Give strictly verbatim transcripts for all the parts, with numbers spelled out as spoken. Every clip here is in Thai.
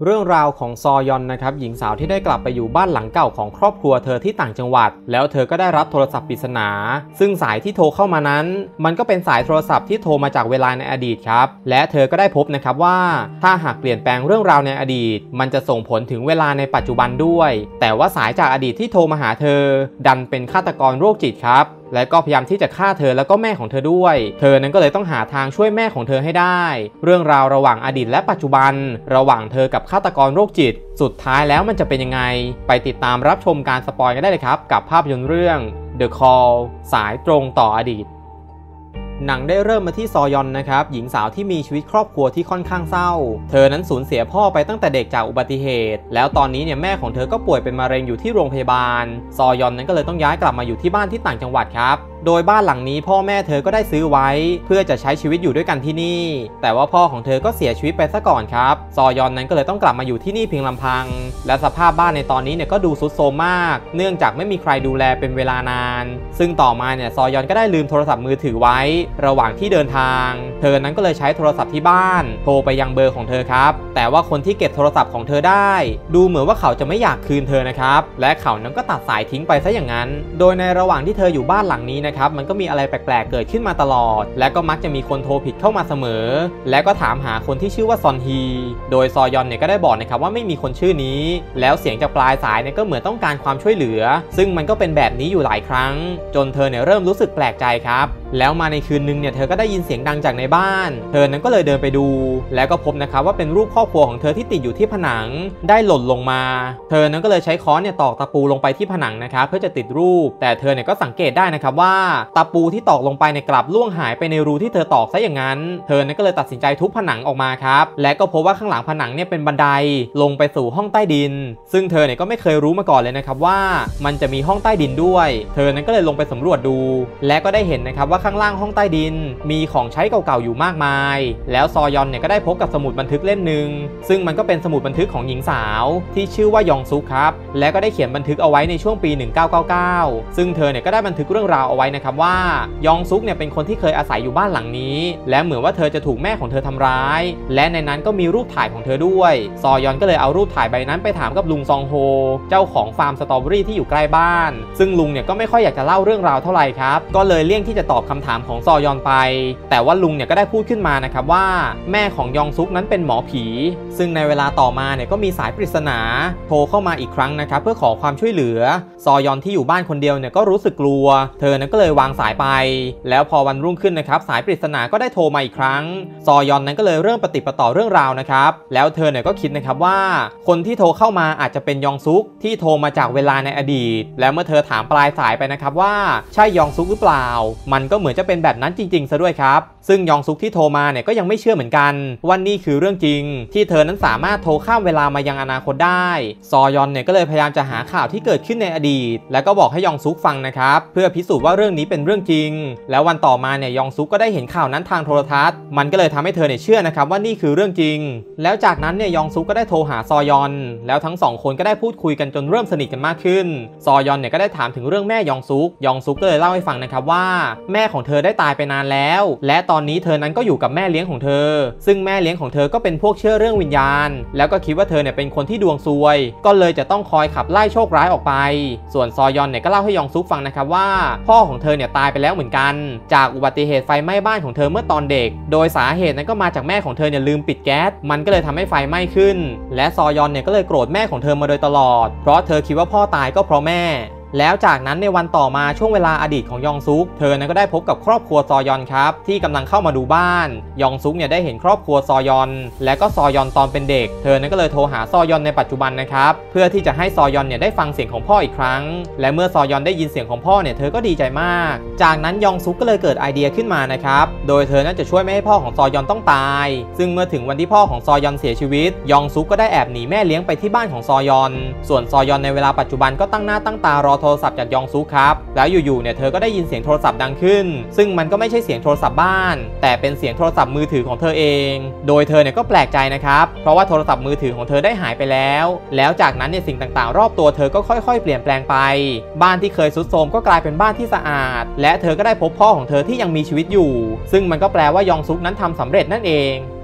เรื่องราวของซอยอนนะครับหญิงสาวที่ได้กลับไปอยู่บ้านหลังเก่าของครอบครัวเธอที่ต่างจังหวัดแล้วเธอก็ได้รับโทรศัพท์ปริศนาซึ่งสายที่โทรเข้ามานั้นมันก็เป็นสายโทรศัพท์ที่โทรมาจากเวลาในอดีตครับและเธอก็ได้พบนะครับว่าถ้าหากเปลี่ยนแปลงเรื่องราวในอดีตมันจะส่งผลถึงเวลาในปัจจุบันด้วยแต่ว่าสายจากอดีตที่โทรมาหาเธอดันเป็นฆาตกรโรคจิตครับและก็พยายามที่จะฆ่าเธอแล้วก็แม่ของเธอด้วยเธอนั้นก็เลยต้องหาทางช่วยแม่ของเธอให้ได้เรื่องราวระหว่างอดีตและปัจจุบันระหว่างเธอกับฆาตกรโรคจิตสุดท้ายแล้วมันจะเป็นยังไงไปติดตามรับชมการสปอยกันได้เลยครับกับภาพยนตร์เรื่อง The Call สายตรงต่ออดีตหนังได้เริ่มมาที่ซอยอนนะครับหญิงสาวที่มีชีวิตครอบครัวที่ค่อนข้างเศร้าเธอนั้นสูญเสียพ่อไปตั้งแต่เด็กจากอุบัติเหตุแล้วตอนนี้เนี่ยแม่ของเธอก็ป่วยเป็นมะเร็งอยู่ที่โรงพยาบาลซอยอนนั้นก็เลยต้องย้ายกลับมาอยู่ที่บ้านที่ต่างจังหวัดครับโดยบ้านหลังนี้พ่อแม่เธอก็ได้ซื้อไว้เพื่อจะใช้ชีวิตอยู่ด้วยกันที่นี่แต่ว่าพ่อของเธอก็เสียชีวิตไปซะก่อนครับซอยอนนั้นก็เลยต้องกลับมาอยู่ที่นี่เพียงลำพังและสภาพบ้านในตอนนี้เนี่ยก็ดูทรุดโทรมมากเนื่องจากไม่มีใครดูแลเป็นเวลานานซึ่งต่อมาเนี่ยซอยอนก็ได้ลืมโทรศัพท์มือถือไว้ระหว่างที่เดินทางเธอนั้นก็เลยใช้โทรศัพท์ที่บ้านโทรไปยังเบอร์ของเธอครับแต่ว่าคนที่เก็บโทรศัพท์ของเธอได้ดูเหมือนว่าเขาจะไม่อยากคืนเธอนะครับและเขานั้นก็ตัดสายทิ้งไปซะอย่างนั้นโดยในระหว่างที่เธออยู่บ้านหลังนี้นะครับมันก็มีอะไรแปลกๆเกิดขึ้นมาตลอดและก็มักจะมีคนโทรผิดเข้ามาเสมอและก็ถามหาคนที่ชื่อว่าซอนฮีโดยซอยอนเนี่ยก็ได้บอกนะครับว่าไม่มีคนชื่อนี้แล้วเสียงจากปลายสายเนี่ยก็เหมือนต้องการความช่วยเหลือซึ่งมันก็เป็นแบบนี้อยู่หลายครั้งจนเธอเนี่ยเริ่มรู้สึกแปลกใจครับแล้วมาในคืนนึงเนี่ยเธอก็ได้ยินเสียงดังจากในบ้านเธอนั้นก็เลยเดินไปดูแล้วก็พบนะครับว่าเป็นรูปครอบครัวของเธอที่ติดอยู่ที่ผนังได้หล่นลงมาเธอนั้นก็เลยใช้ค้อนเนี่ยตอกตะปูลงไปที่ผนังนะครับเพื่อจะติดรูปแต่เธอเนี่ยก็สังเกตได้นะครับว่าตะปูที่ตอกลงไปเนี่ยกลับล่วงหายไปในรูที่เธอตอกซะอย่างนั้นเธอนั้นก็เลยตัดสินใจทุบผนังออกมาครับและก็พบว่าข้างหลังผนังเนี่ยเป็นบันไดลงไปสู่ห้องใต้ดินซึ่งเธอเนี่ยก็ไม่เคยรู้มาก่อนเลยนะครับว่ามันจะมีห้องใต้ดินด้วยเธอนั้นก็เลยลงไปสำรวจดูและก็ได้เห็นนะครับว่าข้างล่างห้องใต้ดินมีของใช้เก่าๆอยู่มากมายแล้วซอยอนเนี่ยก็ได้พบกับสมุดบันทึกเล่มหนึ่งซึ่งมันก็เป็นสมุดบันทึกของหญิงสาวที่ชื่อว่ายองซุกครับและก็ได้เขียนบันทึกเอาไว้ในช่วงปีหนึ่งเก้าเก้าเก้าซึ่งเธอเนี่ยก็ได้บันทึกเรื่องราวเอาไว้นะครับว่ายองซุกเนี่ยเป็นคนที่เคยอาศัยอยู่บ้านหลังนี้และเหมือนว่าเธอจะถูกแม่ของเธอทำร้ายและในนั้นก็มีรูปถ่ายของเธอด้วยซอยอนก็เลยเอารูปถ่ายใบนั้นไปถามกับลุงซองโฮเจ้าของฟาร์มสตรอเบอรี่ที่อยู่ใกล้บ้านซึ่งลุงเนี่ยก็ไม่ค่อยอยากจะเล่าเรื่องราวเท่าไหร่ครับก็เลยเลี่ยงที่จะตอบคำถามของซอยอนไปแต่ว่าลุงเนี่ยก็ได้พูดขึ้นมานะครับว่าแม่ของยองซุกนั้นเป็นหมอผีซึ่งในเวลาต่อมาเนี่ยก็มีสายปริศนาโทรเข้ามาอีกครั้งนะครับเพื่อขอความช่วยเหลือซอยอนที่อยู่บ้านคนเดียวเนี่ยก็รู้สึกกลัวเธอนั้นก็เลยวางสายไปแล้วพอวันรุ่งขึ้นนะครับสายปริศนาก็ได้โทรมาอีกครั้งซอยอนนั้นก็เลยเริ่มปฏิปต่อเรื่องราวนะครับแล้วเธอเนี่ยก็คิดนะครับว่าคนที่โทรเข้ามาอาจจะเป็นยองซุกที่โทรมาจากเวลาในอดีตแล้วเมื่อเธอถามปลายสายไปนะครับว่าใช่ยองซุกหรือเปล่ามันก็เหมือนจะเป็นแบบนั้นจริงๆซะด้วยครับซึ่งยองซุกที่โทรมาเนี่ยก็ยังไม่เชื่อเหมือนกันว่านี่คือเรื่องจริงที่เธอนั้นสามารถโทรข้ามเวลามายังอนาคตได้ซอยอนเนี่ยก็เลยพยายามจะหาข่าวที่เกิดขึ้นในอดีตแล้วก็บอกให้ยองซุกฟังนะครับเพื่อพิสูจน์ว่าเรื่องนี้เป็นเรื่องจริงแล้ววันต่อมาเนี่ยยองซุกก็ได้เห็นข่าวนั้นทางโทรทัศน์มันก็เลยทำให้เธอเนี่ยเชื่อนะครับว่านี่คือเรื่องจริงแล้วจากนั้นเนี่ยยองซุกก็ได้โทรหาซอยอนแล้วทั้งสองคนก็ได้พูดคุยกันจนเริ่มสนิทกันมากขึ้นซอยอนเนี่ยก็ได้ถามถึงเรื่องแม่ยองซุกยองซุกก็เลยเล่าให้ฟังนะครับว่าแม่ของเธอได้ตายไปนานแล้วและตอนนี้เธอนั้นก็อยู่กับแม่เลี้ยงของเธอซึ่งแม่เลี้ยงของเธอก็เป็นพวกเชื่อเรื่องวิญญาณแล้วก็คิดว่าเธอเนี่ยเป็นคนที่ดวงซวยก็เลยจะต้องคอยขับไล่โชคร้ายออกไปส่วนซอยอนเนี่ยก็เล่าให้ยองซุกฟังนะครับว่าพ่อของเธอเนี่ยตายไปแล้วเหมือนกันจากอุบัติเหตุไฟไหม้บ้านของเธอเมื่อตอนเด็กโดยสาเหตุนั้นก็มาจากแม่ของเธอเนี่ยลืมปิดแก๊สมันก็เลยทำให้ไฟไหม้ขึ้นและซอยอนเนี่ยก็เลยโกรธแม่ของเธอมาโดยตลอดเพราะเธอคิดว่าพ่อตายก็เพราะแม่แล้วจากนั้นในวันต่อมาช่วงเวลาอดีตของยองซุกเธอนั้นก็ได้พบกับครอบครัวซอยอนครับที่กำลังเข้ามาดูบ้านยองซุกเนี่ยได้เห็นครอบครัวซอยอนและก็ซอยอนตอนเป็นเด็กเธอนั้นก็เลยโทรหาซอยอนในปัจจุบันนะครับเพื่อที่จะให้ซอยอนเนี่ยได้ฟังเสียงของพ่ออีกครั้งและเมื่อซอยอนได้ยินเสียงของพ่อเนี่ยเธอก็ดีใจมากจากนั้นยองซุกก็เลยเกิดไอเดียขึ้นมานะครับโดยเธอนั้นจะช่วยไม่ให้พ่อของซอยอนต้องตายซึ่งเมื่อถึงวันที่พ่อของซอยอนเสียชีวิตยองซุกก็ได้แอบหนีแม่เลี้ยงไปที่บ้านของซอยอนส่วนซอยอนในเวลาปัจจุบันก็ตั้งหน้าตั้งตารอโทรศัพท์จากยองซุกครับแล้วอยู่ๆเนี่ยเธอก็ได้ยินเสียงโทรศัพท์ดังขึ้นซึ่งมันก็ไม่ใช่เสียงโทรศัพท์บ้านแต่เป็นเสียงโทรศัพท์มือถือของเธอเองโดยเธอเนี่ยก็แปลกใจนะครับเพราะว่าโทรศัพท์มือถือของเธอได้หายไปแล้วแล้วจากนั้นเนี่ยสิ่งต่างๆรอบตัวเธอก็ค่อยๆเปลี่ยนแปลงไปบ้านที่เคยทรุดโทรมก็กลายเป็นบ้านที่สะอาดและเธอก็ได้พบพ่อของเธอที่ยังมีชีวิตอยู่ซึ่งมันก็แปลว่ายองซุกนั้นทำสำเร็จนั่นเอง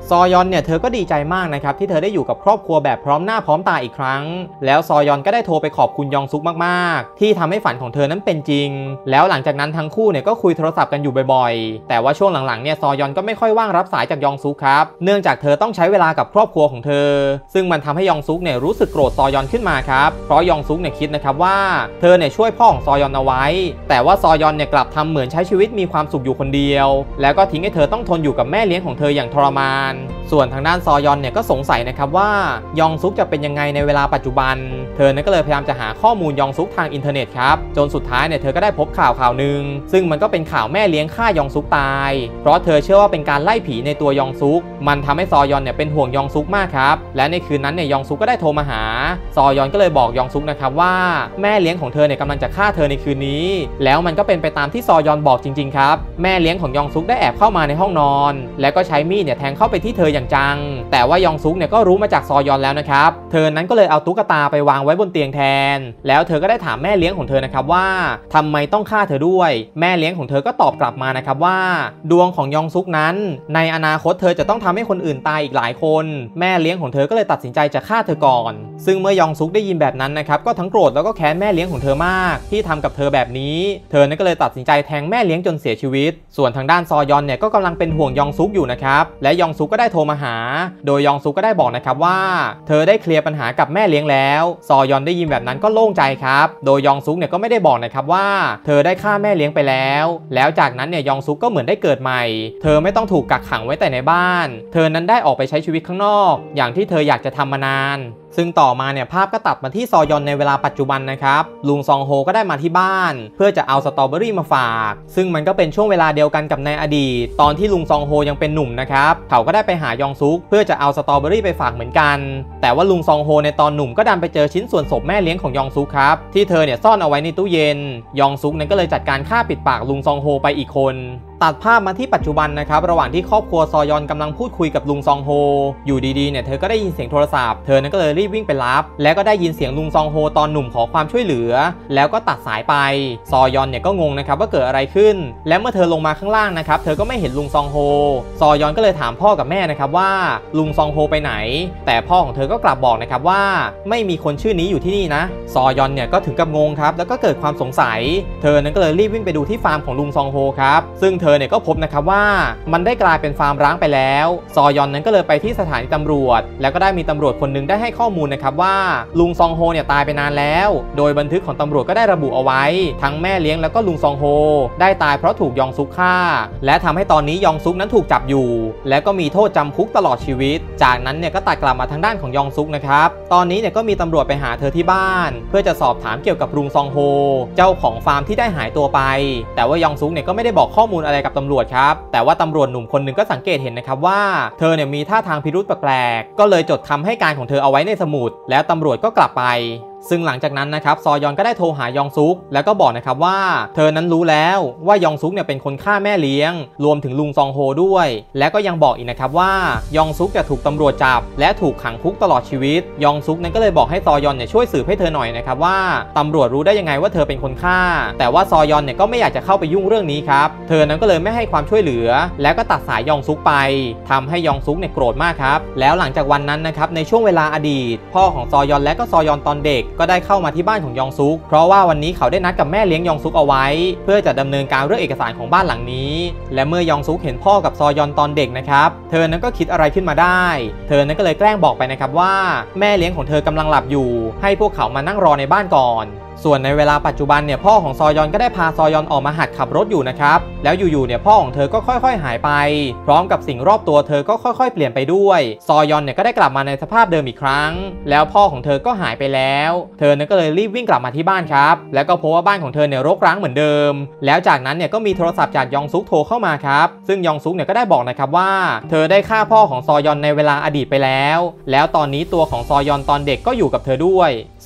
ซอยอนเนี่ยเธอก็ดีใจมากนะครับที่เธอได้อยู่กับครอบครัวแบบพร้อมหน้าพร้อมตาอีกครั้งแล้วซอยอนก็ได้โทรไปขอบคุณยองซุกมากๆที่ทำให้ฝันของเธอนั้นเป็นจริงแล้วหลังจากนั้นทั้งคู่เนี่ยก็คุยโทรศัพท์กันอยู่บ่อยๆแต่ว่าช่วงหลังๆเนี่ยซอยอนก็ไม่ค่อยว่างรับสายจากยองซุกครับเนื่องจากเธอต้องใช้เวลากับครอบครัวของเธอซึ่งมันทำให้ยองซุกเนี่ยรู้สึกโกรธซอยอนขึ้นมาครับเพราะยองซุกเนี่ยคิดนะครับว่าเธอเนี่ยช่วยพ่อของซอยอนเอาไว้แต่ว่าซอยอนเนี่ยกลับทำเหมือนใช้ชีวิตมีความสุขอยู่คนเดียวแล้วก็ทิ้งให้เธอต้องทนอยู่กับแม่เลี้ยงของเธออย่างทรมานส่วนทางด้านซอยอนเนี่ยก็สงสัยนะครับว่ายองซุกจะเป็นยังไงในเวลาปัจจุบันเธอเนี่ยก็เลยพยายามจะหาข้อมูลยองซุกทางอินเทอร์เน็ตครับจนสุดท้ายเนี่ยเธอก็ได้พบข่าวข่าวหนึ่งซึ่งมันก็เป็นข่าวแม่เลี้ยงฆ่ายองซุกตายเพราะเธอเชื่อว่าเป็นการไล่ผีในตัวยองซุกมันทำให้ซอยอนเนี่ยเป็นห่วงยองซุกมากครับและในคืนนั้นเนี่ยยองซุกก็ได้โทรมาหาซอยอนก็เลยบอกยองซุกนะครับว่าแม่เลี้ยงของเธอเนี่ยกำลังจะฆ่าเธอในคืนนี้แล้วมันก็เป็นไปตามที่ซอยอนบอกจริงๆครับแม่เลี้ยงของยองซุกได้แอบเข้ามาในห้องนอนแล้วก็ใช้มีดเนี่ยแทงเข้าไปที่เธออย่างจังแต่ว่ายองซุกเนี่ยก็รู้มาจากซอยอนแล้วนะครับเธอนั้นก็เลยเอาตุ๊กตาไปวางไว้บนเตียงแทนแล้วเธอก็ได้ถามแม่เลี้ยงของเธอนะครับว่าทำไมต้องฆ่าเธอด้วยแม่เลี้ยงของเธอก็ตอบกลับมานะครับว่าดวงของยองซุกนั้นในอนาคตเธอจะต้องทำให้คนอื่นตายอีกหลายคนแม่เลี้ยงของเธอก็เลยตัดสินใจจะฆ่าเธอก่อนซึ่งเมื่อยองซุกได้ยินแบบนั้นนะครับก็ทั้งโกรธแล้วก็แค้นแม่เลี้ยงของเธอมากที่ทำกับเธอแบบนี้เธอนั้นก็เลยตัดสินใจแทงแม่เลี้ยงจนเสียชีวิตส่วนทางด้านซอยอนเนี่ยก็กำลังเป็นห่วงยองซุกอยู่นะครับและยองซุกก็ได้โทรมาหาโดยยองซุกก็ได้บอกนะครับว่าเธอได้เคลียร์ปัญหากับแม่เลี้ยงแล้วซอยอนได้ยินแบบนั้นก็โล่งใจครับโดยยองซุกเนี่ยก็ไม่ได้บอกนะครับว่าเธอได้ฆ่าแม่เลี้ยงไปแล้วแล้วจากนั้นเนี่ยยองซุกก็เหมือนได้เกิดใหม่เธอไม่ต้องถูกกักขังไว้แต่ในบ้านเธอนั้นได้ออกไปใช้ชีวิตข้างนอกอย่างที่เธออยากจะทำมานานซึ่งต่อมาเนี่ยภาพก็ตัดมาที่ซอยอนในเวลาปัจจุบันนะครับลุงซองโฮก็ได้มาที่บ้านเพื่อจะเอาสตรอเบอรี่มาฝากซึ่งมันก็เป็นช่วงเวลาเดียวกันกับในอดีตตอนที่ลุงซองโฮยังเป็นหนุ่มนะครับเขาก็ได้ไปหายองซุกเพื่อจะเอาสตรอเบอรี่ไปฝากเหมือนกันแต่ว่าลุงซองโฮในตอนหนุ่มก็ดันไปเจอชิ้นส่วนศพแม่เลี้ยงของยองซุกครับที่เธอเนี่ยซ่อนเอาไว้ในตู้เย็นยองซุกนั้นก็เลยจัดการฆ่าปิดปากลุงซองโฮไปอีกคนตัดภาพมาที่ปัจจุบันนะครับระหว่างที่ครอบครัวซอยอนกำลังพูดคุยกับลุงซองโฮอยู่ดีๆเนี่ยเธอก็ได้ยินเสียงโทรศัพท์เธอนั้นก็เลยรีบวิ่งไปรับแล้วก็ได้ยินเสียงลุงซองโฮตอนหนุ่มขอความช่วยเหลือแล้วก็ตัดสายไปซอยอนเนี่ยก็งงนะครับว่าเกิดอะไรขึ้นและเมื่อเธอลงมาข้างล่างนะครับเธอก็ไม่เห็นลุงซองโฮซอยอนก็เลยถามพ่อกับแม่นะครับว่าลุงซองโฮไปไหนแต่พ่อของเธอก็กลับบอกนะครับว่าไม่มีคนชื่อนี้อยู่ที่นี่นะซอยอนเนี่ยก็ถึงกับงงครับแล้วก็เกิดความสงสัยเธอนั้นก็เลยรีบวิ่งไปดูที่ฟาร์มของลุงซองโฮครับซึ่งเธอเนี่ยก็พบนะครับว่ามันได้กลายเป็นฟาร์มร้างไปแล้วซอยอนนั้นก็เลยไปที่สถานีตำรวจแล้วก็ได้มีตำรวจคนนึงได้ให้ข้อมูลนะครับว่าลุงซองโฮเนี่ยตายไปนานแล้วโดยบันทึกของตำรวจก็ได้ระบุเอาไว้ทั้งแม่เลี้ยงแล้วก็ลุงซองโฮได้ตายเพราะถูกยองซุกฆ่าและทำให้ตอนนี้ยองซุกนั้นถูกจับอยู่และก็มีโทษจำคุกตลอดชีวิตจากนั้นเนี่ยก็ตัดกลับมาทางด้านของยองซุกนะครับตอนนี้เนี่ยก็มีตำรวจไปหาเธอที่บ้านเพื่อจะสอบถามเกี่ยวกับลุงซองโฮเจ้าของฟาร์มที่ได้หายตัวไปแต่ว่ายองซุกเนี่ยก็ไม่ได้บอกข้อมูลอะไรกับตำรวจครับแต่ว่าตำรวจหนุ่มคนหนึ่งก็สังเกตเห็นนะครับว่าเธอเนี่ยมีท่าทางพิรุธแปลกๆก็เลยจดคำให้การของเธอเอาไว้ในสมุดแล้วตำรวจก็กลับไปซึ่งหลังจากนั้นนะครับซอยอนก็ได้โทรหายองซุกแล้วก็บอกนะครับว่าเธอนั้นรู้แล้วว่ายองซุกเนี่ยเป็นคนฆ่าแม่เลี้ยงรวมถึงลุงซองโฮด้วยและก็ยังบอกอีกนะครับว่ายองซุกจะถูกตำรวจจับและถูกขังคุกตลอดชีวิตยองซุกนั้นก็เลยบอกให้ซอยอนเนี่ยช่วยสืบให้เธอหน่อยนะครับว่าตำรวจรู้ได้ยังไงว่าเธอเป็นคนฆ่าแต่ว่าซอยอนเนี่ยก็ไม่อยากจะเข้าไปยุ่งเรื่องนี้ครับเธอนั้นก็เลยไม่ให้ความช่วยเหลือแล้วก็ตัดสายยองซุกไปทำให้ยองซุกเนี่ยโกรธมากครับแล้วหลังจากวันนั้นนะครับในช่วงเวลาอดีตพ่อของซอยอนและก็ซอยอนตอนเด็กก็ได้เข้ามาที่บ้านของยองซุกเพราะว่าวันนี้เขาได้นัดกับแม่เลี้ยงยองซุกเอาไว้เพื่อจะดำเนินการเรื่องเอกสารของบ้านหลังนี้และเมื่อยองซุกเห็นพ่อกับซอยอนตอนเด็กนะครับเธอนั้นก็คิดอะไรขึ้นมาได้เธอนั้นก็เลยแกล้งบอกไปนะครับว่าแม่เลี้ยงของเธอกำลังหลับอยู่ให้พวกเขามานั่งรอในบ้านก่อนส่วนในเวลาปัจจุบันเนี่ยพ่อของซอยอนก็ได้พาซอยอนออกมาหัดขับรถอยู่นะครับแล้วอยู่ๆเนี่ยพ่อของเธอก็ค่อยๆหายไปพร้อมกับสิ่งรอบตัวเธอก็ค่อยๆเปลี่ยนไปด้วยซอยอนเนี่ยก็ได้กลับมาในสภาพเดิมอีกครั้งแล้วพ่อของเธอก็หายไปแล้วเธอเนี่ยก็เลยรีบวิ่งกลับมาที่บ้านครับแล้วก็พบว่าบ้านของเธอเนี่ยรกร้างเหมือนเดิมแล้วจากนั้นเนี่ยก็มีโทรศัพท์จากยองซุกโทรเข้ามาครับซึ่งยองซุกเนี่ยก็ได้บอกนะครับว่าเธอได้ฆ่าพ่อของซอยอนในเวลาอดีตไปแล้วแล้วตอนนี้ตัวของซอยอนตอนเด็กก็อยู่กับเธอด้วยซ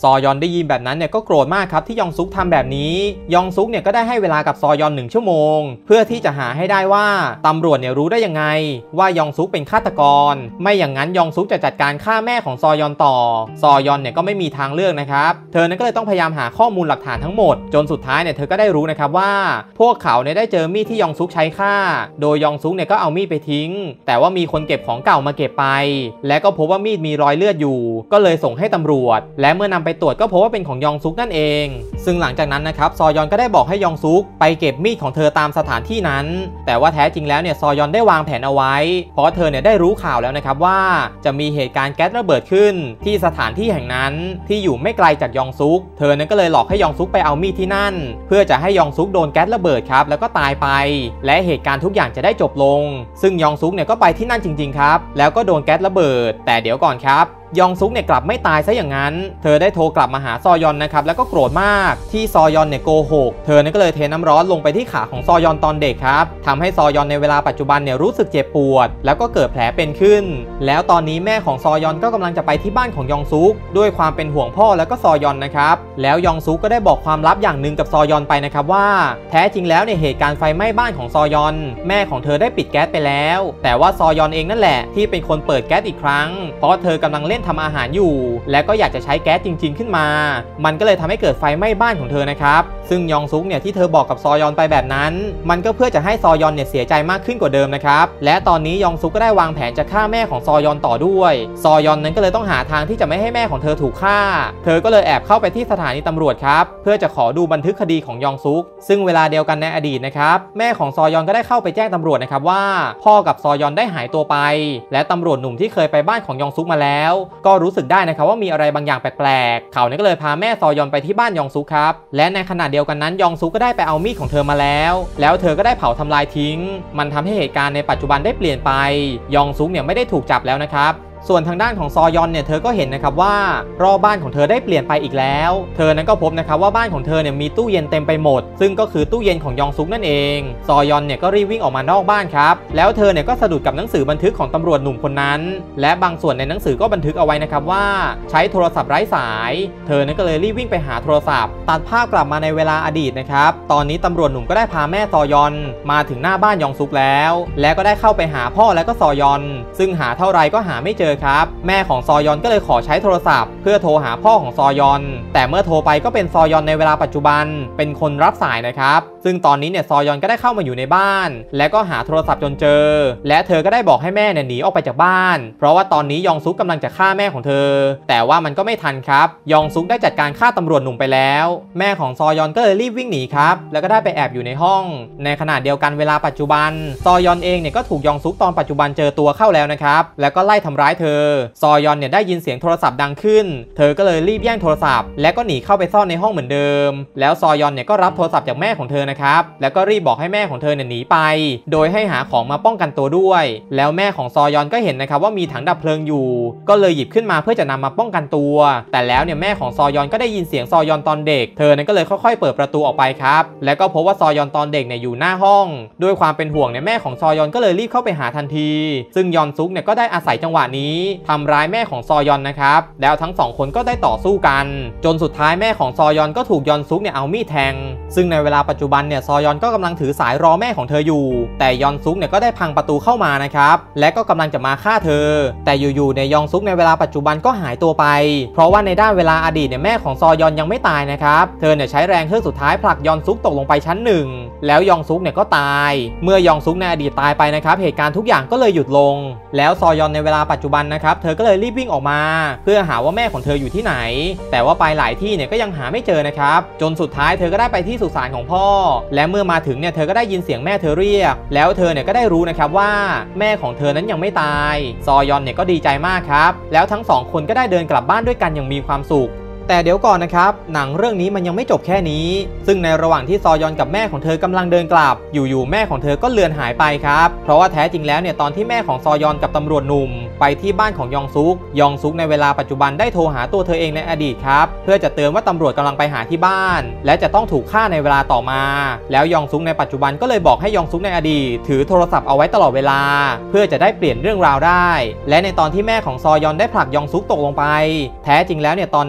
ซอยอนได้ยินแบบนั้นเนี่ยก็โกรธมากครับที่ยองซุกทำแบบนี้ยองซุกเนี่ยก็ได้ให้เวลากับซอยอนหนึ่งชั่วโมงเพื่อที่จะหาให้ได้ว่าตำรวจเนี่ยรู้ได้ยังไงว่ายองซุกเป็นฆาตกรไม่อย่างนั้นยองซุกจะจัดการฆ่าแม่ของซอยอนต่อซอยอนเนี่ยก็ไม่มีทางเลือกนะครับเธอนั้นก็เลยต้องพยายามหาข้อมูลหลักฐานทั้งหมดจนสุดท้ายเนี่ยเธอก็ได้รู้นะครับว่าพวกเขาเนี่ยได้เจอมีดที่ยองซุกใช้ฆ่าโดยยองซุกเนี่ยก็เอามีดไปทิ้งแต่ว่ามีคนเก็บของเก่ามาเก็บไปและก็พบว่ามีดมีรอยเลือดอยู่ก็เลยส่งให้ตำรวจและเมื่อนำไปตรวจก็พบว่าเป็นของยองซุกนั่นเองซึ่งหลังจากนั้นนะครับซอยอนก็ได้บอกให้ยองซุกไปเก็บมีดของเธอตามสถานที่นั้นแต่ว่าแท้จริงแล้วเนี่ยซอยอนได้วางแผนเอาไว้เพราะเธอเนี่ยได้รู้ข่าวแล้วนะครับว่าจะมีเหตุการณ์แก๊สระเบิดขึ้นที่สถานที่แห่งนั้นที่อยู่ไม่ไกลจากยองซุกเธอนั้นก็เลยหลอกให้ยองซุกไปเอามีดที่นั่นเพื่อจะให้ยองซุกโดนแก๊สระเบิดครับแล้วก็ตายไปและเหตุการณ์ทุกอย่างจะได้จบลงซึ่งยองซุกเนี่ยก็ไปที่นั่นจริงๆครับแล้วก็โดนแก๊สระเบิดแต่เดี๋ยวก่อนครับยองซุกเนี่ยกลับไม่ตายซะอย่างนั้นเธอได้โทรกลับมาหาซอยอนนะครับแล้วก็โกรธมากที่ซอยอนเนี่ยโกหกเธอเนี่ยก็เลยเทน้ำร้อนลงไปที่ขาของซอยอนตอนเด็กครับทำให้ซอยอนในเวลาปัจจุบันเนี่ยรู้สึกเจ็บปวดแล้วก็เกิดแผลเป็นขึ้นแล้วตอนนี้แม่ของซอยอนก็กำลังจะไปที่บ้านของยองซุกด้วยความเป็นห่วงพ่อแล้วก็ซอยอนนะครับแล้วยองซุกก็ได้บอกความลับอย่างหนึ่งกับซอยอนไปนะครับว่าแท้จริงแล้วในเหตุการณ์ไฟไหม้บ้านของซอยอนแม่ของเธอได้ปิดแก๊สไปแล้วแต่ว่าซอยอนเองนั่นแหละที่เป็นคนเปิดแก๊สอีกครั้งเพราะเธอกำลังเล่นทำอาหารอยู่และก็อยากจะใช้แก๊สจริงๆขึ้นมามันก็เลยทำให้เกิดไฟไหม้บ้านของเธอนะครับซึ่งยองซุกเนี่ยที่เธอบอกกับซอยอนไปแบบนั้นมันก็เพื่อจะให้ซอยอนเนี่ยเสียใจมากขึ้นกว่าเดิมนะครับและตอนนี้ยองซุกก็ได้วางแผนจะฆ่าแม่ของซอยอนต่อด้วยซอยอนนั้นก็เลยต้องหาทางที่จะไม่ให้แม่ของเธอถูกฆ่าเธอก็เลยแอบเข้าไปที่สถานีตำรวจครับเพื่อจะขอดูบันทึกคดีของยองซุกซึ่งเวลาเดียวกันในอดีตนะครับแม่ของซอยอนก็ได้เข้าไปแจ้งตำรวจนะครับว่าพ่อกับซอยอนได้หายตัวไปและตำรวจหนุ่มที่เคยไปบ้านของยองซุกมาแล้วก็รู้สึกได้นะครับว่ามีอะไรบางอย่างแปลกๆเขาเนี่ยก็เลยพาแม่ซอยอนไปที่บ้านยองซุกครับและในขณะเดียวกันนั้นยองซุกก็ได้ไปเอามีดของเธอมาแล้วแล้วเธอก็ได้เผาทำลายทิ้งมันทำให้เหตุการณ์ในปัจจุบันได้เปลี่ยนไปยองซุกเนี่ยไม่ได้ถูกจับแล้วนะครับส่วนทางด้านของซอยอนเนี่ยเธอก็เห็นนะครับว่ารอบบ้านของเธอได้เปลี่ยนไปอีกแล้วเธอนั้นก็พบนะครับว่าบ้านของเธอเนี่ยมีตู้เย็นเต็มไปหมดซึ่งก็คือตู้เย็นของยองซุกนั่นเองซอยอนเนี่ยก็รีบวิ่งออกมานอกบ้านครับแล้วเธอเนี่ยก็สะดุดกับหนังสือบันทึกของตำรวจหนุ่มคนนั้นและบางส่วนในหนังสือก็บันทึกเอาไว้นะครับว่าใช้โทรศัพท์ไร้สายเธอนั้นก็เลยรีบวิ่งไปหาโทรศัพท์ตัดภาพกลับมาในเวลาอดีตนะครับตอนนี้ตำรวจหนุ่มก็ได้พาแม่ซอยอนมาถึงหน้าบ้านยองซุกแล้วและก็ได้เข้าไปหาพ่อและก็ซอยอนซึ่งหาเท่าไรก็หาไม่เจอครับแม่ของซอยอนก็เลยขอใช้โทรศัพท์เพื่อโทรหาพ่อของซอยอนแต่เมื่อโทรไปก็เป็นซอยอนในเวลาปัจจุบันเป็นคนรับสายนะครับซึ่งตอนนี้เนี่ยซอยอนก็ได้เข้ามาอยู่ในบ้านและก็หาโทรศัพท์จนเจอและเธอก็ได้บอกให้แม่เนี่ยหนีออกไปจากบ้านเพราะว่าตอนนี้ยองซุกกำลังจะฆ่าแม่ของเธอแต่ว่ามันก็ไม่ทันครับยองซุกได้จัดการฆ่าตำรวจหนุ่มไปแล้วแม่ของซอยอนก็เลยรีบวิ่งหนีครับแล้วก็ได้ไปแอบอยู่ในห้องในขณะเดียวกันเวลาปัจจุบันซอยอนเองเนี่ยก็ถูกยองซุกตอนปัจจุบันเจอตัวเข้าแล้วนะครับแล้วก็ไล่ทำร้ายเธอซอยอนเนี่ยได้ยินเสียงโทรศัพท์ดังขึ้นเธอก็เลยรีบแย่งโทรศัพท์และก็หนีเข้าไปซ่อนในห้องเหมือนเดิมแล้วซอยอนเนี่ยก็รับโทรศัพท์จากแม่ของเธอนะครับแล้วก็รีบบอกให้แม่ของเธอเนี่ยหนีไปโดยให้หาของมาป้องกันตัวด้วยแล้วแม่ของซอยอนก็เห็นนะครับว่ามีถังดับเพลิงอยู่ก็เลยหยิบขึ้นมาเพื่อจะนำมาป้องกันตัวแต่แล้วเนี่ยแม่ของซอยอนก็ได้ยินเสียงซอยอนตอนเด็กเธอนั้นก็เลยค่อยๆเปิดประตูออกไปครับแล้วก็พบว่าซอยอนตอนเด็กเนี่ยอยู่หน้าห้องด้วยความเป็นห่วงเนี่ยแม่ของซอยอนก็เลยรีบเข้าไปหาทันทีซึ่งยอนซุกเนี่ยก็ได้อาศัยจังหวะนี้ทำร้ายแม่ของซอยอนนะครับแล้วทั้งสองคนก็ได้ต่อสู้กันจนสุดท้ายแม่ของซอยอนก็ถูกยอนซุกเนี่ยเอามีดแทงซึ่งในเวลาปัจจุบันเนี่ยซอยอนก็กำลังถือสายรอแม่ของเธออยู่แต่ยอนซุกเนี่ยก็ได้พังประตูเข้ามานะครับและก็กำลังจะมาฆ่าเธอแต่อยู่ๆเนี่ยยองซุกในเวลาปัจจุบันก็หายตัวไปเพราะว่าในด้านเวลาอดีตเนี่ยแม่ของซอยอนยังไม่ตายนะครับเธอเนี่ยใช้แรงเฮือกสุดท้ายผลักยอนซุกตกลงไปชั้นหนึ่งแล้วยองซุกเนี่ยก็ตายเมื่อยองซุกในอดีตตายไปนะครับเหตุการณ์ทุกอย่างก็เลยหยุดลงแล้วซอยอนในเวลาปัจจุบันนะครับเธอก็เลยรีบวิ่งออกมาเพื่อหาว่าแม่ของเธออยู่ที่ไหนแต่ว่าไปหลายที่เนี่ยก็ยังหาไม่เจอนะครับจนสุดท้ายเธอก็ได้ไปที่สุสานของพ่อและเมื่อมาถึงเนี่ยเธอก็ได้ยินเสียงแม่เธอเรียกแล้วเธอเนี่ยก็ได้รู้นะครับว่าแม่ของเธอนั้นยังไม่ตายซอยอนเนี่ยก็ดีใจมากครับแล้วทั้งสองคนก็ได้เดินกลับบ้านด้วยกันอย่างมีความสุขแต่เดี๋ยวก่อนนะครับหนังเรื่องนี้มันยังไม่จบแค่นี้ซึ่งในระหว่างที่ซอยอนกับแม่ของเธอกำลังเดินกลับอยู่ๆแม่ของเธอก็เลือนหายไปครับเพราะว่าแท้จริงแล้วเนี่ยตอนที่แม่ของซอยอนกับตำรวจหนุ่มไปที่บ้านของยองซุกยองซุกในเวลาปัจจุบันได้โทรหาตัวเธอเองในอดีตครับเพื่อจะเตือนว่าตำรวจกำลังไปหาที่บ้านและจะต้องถูกฆ่าในเวลาต่อมาแล้วยองซุกในปัจจุบันก็เลยบอกให้ยองซุกในอดีตถือโทรศัพท์เอาไว้ตลอดเวลาเพื่อจะได้เปลี่ยนเรื่องราวได้และในตอนที่แม่ของซอยอนได้ผลักยองซุกตกลงไปแท้จริงแล้วเนี่ยตอนนั้นยองซุก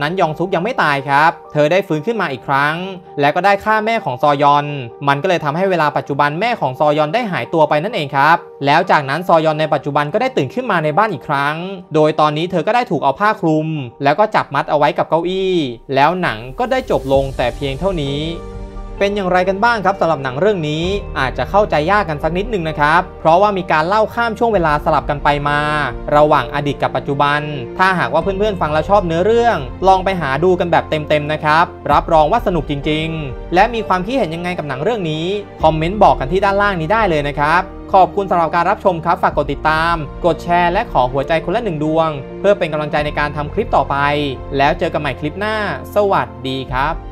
ทุกยังไม่ตายครับเธอได้ฟื้นขึ้นมาอีกครั้งและก็ได้ฆ่าแม่ของซอยอนมันก็เลยทำให้เวลาปัจจุบันแม่ของซอยอนได้หายตัวไปนั่นเองครับแล้วจากนั้นซอยอนในปัจจุบันก็ได้ตื่นขึ้นมาในบ้านอีกครั้งโดยตอนนี้เธอก็ได้ถูกเอาผ้าคลุมแล้วก็จับมัดเอาไว้กับเก้าอี้แล้วหนังก็ได้จบลงแต่เพียงเท่านี้เป็นอย่างไรกันบ้างครับสำหรับหนังเรื่องนี้อาจจะเข้าใจยากกันสักนิดนึงนะครับเพราะว่ามีการเล่าข้ามช่วงเวลาสลับกันไปมาระหว่างอดีตกับปัจจุบันถ้าหากว่าเพื่อนๆฟังแล้วชอบเนื้อเรื่องลองไปหาดูกันแบบเต็มๆนะครับรับรองว่าสนุกจริงๆและมีความคิดเห็นยังไงกับหนังเรื่องนี้คอมเมนต์บอกกันที่ด้านล่างนี้ได้เลยนะครับขอบคุณสำหรับการรับชมครับฝากกดติดตามกดแชร์และขอหัวใจคนละหนึ่งดวงเพื่อเป็นกำลังใจในการทำคลิปต่อไปแล้วเจอกันใหม่คลิปหน้าสวัสดีครับ